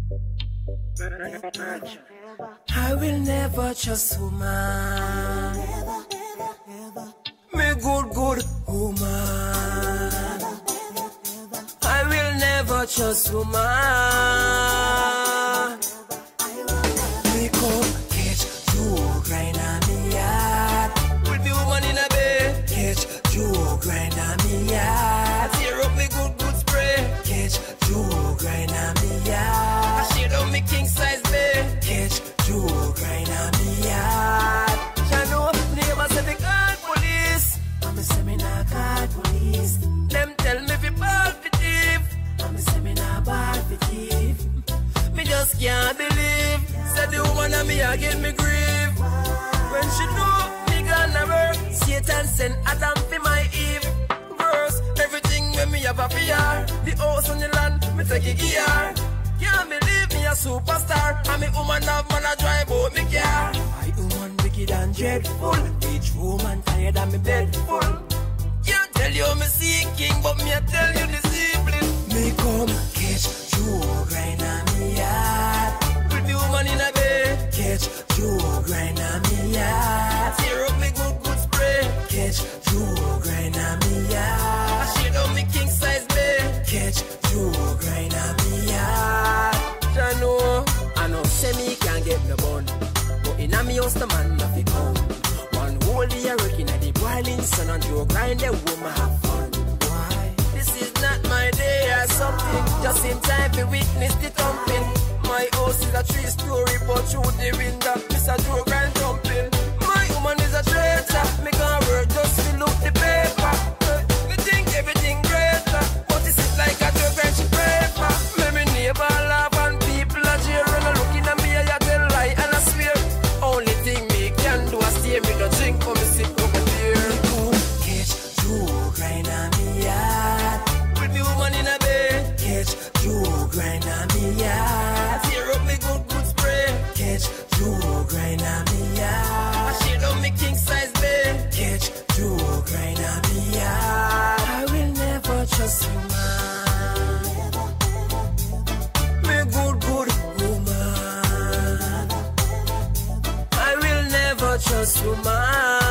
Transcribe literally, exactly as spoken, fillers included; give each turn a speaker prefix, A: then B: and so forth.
A: I will never trust woman. Me good, good woman. I will never trust woman. Me come catch you grind on me yard. With me woman in a bed. Catch you grind on me yard. Tear up me good, good spray. Catch you grind on me yard. I shade on me king size bed. Catch you grind on me yard. You know, name us the God police. I'm a seminar God police. Them tell me fi bad fi thief. I'm a seminar bad fi thief. Me just can't believe. Said the woman and me again me grieve. When she know me gonna work, Satan send Adam fi my Eve. Verse everything when me have a fear. The house on the land me take a gear. Can't believe me a superstar. And me woman have man a drive out me car. My woman wicked and dreadful. Each woman tired and me bed full. Can't tell you me see king, but me a tell you discipline. Me come catch you grind on me yard. With me woman in a bed. Catch you grind on me yard. Tear up me good good spray. Catch you grind on me yard. I shade on me king size bed. Catch you grind on me yard. I know, I know say me can't get no bun, but in a me house the man nothing come. One whole year working at the boiling sun and you grind the woman have fun. Why? This is not my day or something. Just in time to witness the thumping. My house is a three-story, but through the window, Mister Joe grind jumping. My woman is a traitor. Me can't work just to look the paper. Me think everything greater, but this is like a Joe grind paper. Me me neighbor laugh and people are jeering and looking at me. I tell lie and I swear. Only thing me can do is stay me no drink for me sit over there. Come catch you grind on me yard. With me woman in a bed. Catch you grind on me yard. Tear up me good good spray. Catch you grind on me yard. I shade on me king size bed. Catch you grind on me yard. I will never trust you, man. Me good good woman. I will never trust you, man.